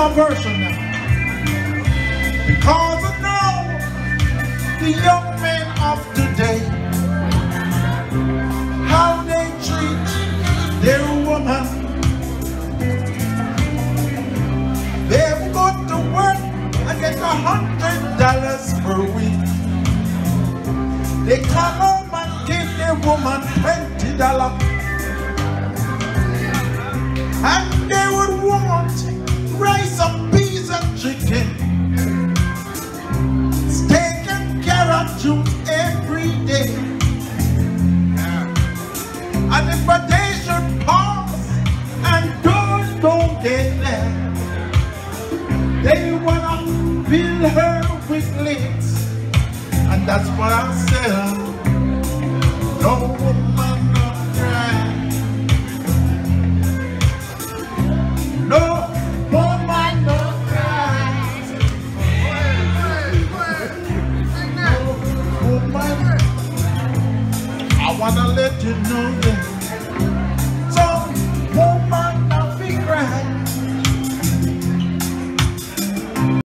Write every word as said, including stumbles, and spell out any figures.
my version now. Because I know the young men of today, how they treat their woman. They've got to work and get a hundred dollars per week. They come home and give their woman twenty dollars. And they would want rice and peas and chicken, steak and carrot juice every day. And if a day should pass and those don't get there, they wanna fill her with licks. And that's what I said. No woman no cry. No woman no cry. No woman. I wanna let you know that